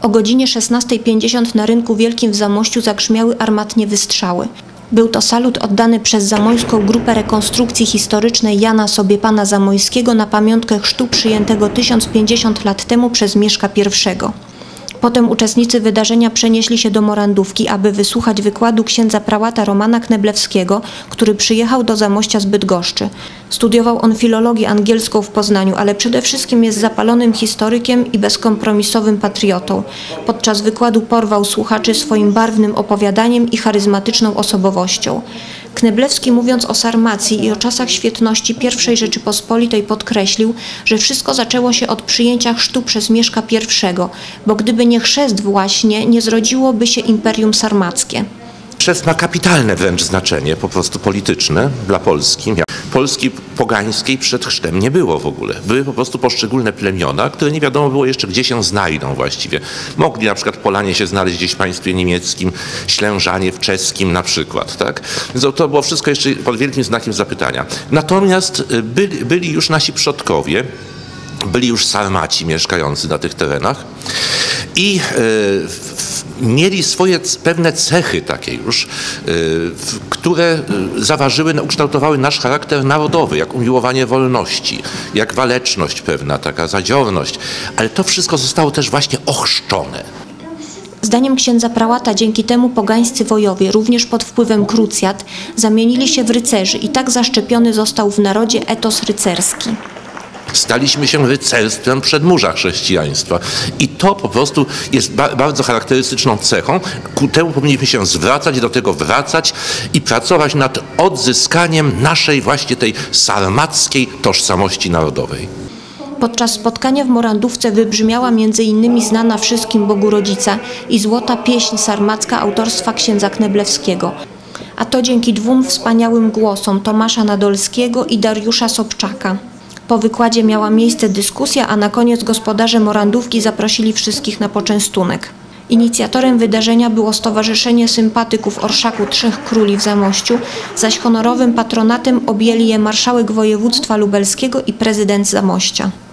O godzinie 16:50 na rynku wielkim w Zamościu zagrzmiały armatnie wystrzały. Był to salut oddany przez Zamojską Grupę Rekonstrukcji Historycznej Jana Sobiepana Zamojskiego na pamiątkę chrztu przyjętego 1050 lat temu przez Mieszka I. Potem uczestnicy wydarzenia przenieśli się do Morandówki, aby wysłuchać wykładu księdza prałata Romana Kneblewskiego, który przyjechał do Zamościa z Bydgoszczy. Studiował on filologię angielską w Poznaniu, ale przede wszystkim jest zapalonym historykiem i bezkompromisowym patriotą. Podczas wykładu porwał słuchaczy swoim barwnym opowiadaniem i charyzmatyczną osobowością. Kneblewski, mówiąc o Sarmacji i o czasach świetności I Rzeczypospolitej, podkreślił, że wszystko zaczęło się od przyjęcia chrztu przez Mieszka I, bo gdyby nie chrzest właśnie, nie zrodziłoby się Imperium Sarmackie. Chrzest ma kapitalne wręcz znaczenie, po prostu polityczne dla Polski. Polski pogańskiej przed chrztem nie było w ogóle. Były po prostu poszczególne plemiona, które nie wiadomo było jeszcze, gdzie się znajdą właściwie. Mogli na przykład Polanie się znaleźć gdzieś w państwie niemieckim, Ślężanie w czeskim na przykład, tak? Więc to było wszystko jeszcze pod wielkim znakiem zapytania. Natomiast byli już nasi przodkowie, byli już Sarmaci mieszkający na tych terenach i mieli swoje pewne cechy takie już, które zaważyły, ukształtowały nasz charakter narodowy, jak umiłowanie wolności, jak waleczność pewna, taka zadziorność, ale to wszystko zostało też właśnie ochrzczone. Zdaniem księdza prałata dzięki temu pogańscy wojowie, również pod wpływem krucjat, zamienili się w rycerzy i tak zaszczepiony został w narodzie etos rycerski. Staliśmy się rycerstwem przedmurza chrześcijaństwa. I to po prostu jest bardzo charakterystyczną cechą. Ku temu powinniśmy się zwracać, do tego wracać i pracować nad odzyskaniem naszej właśnie tej sarmackiej tożsamości narodowej. Podczas spotkania w Morandówce wybrzmiała m.in. znana wszystkim Bogu Rodzica i złota pieśń sarmacka autorstwa księdza Kneblewskiego. A to dzięki dwóm wspaniałym głosom Tomasza Nadolskiego i Dariusza Sobczaka. Po wykładzie miała miejsce dyskusja, a na koniec gospodarze Morandówki zaprosili wszystkich na poczęstunek. Inicjatorem wydarzenia było Stowarzyszenie Sympatyków Orszaku Trzech Króli w Zamościu, zaś honorowym patronatem objęli je marszałek województwa lubelskiego i prezydent Zamościa.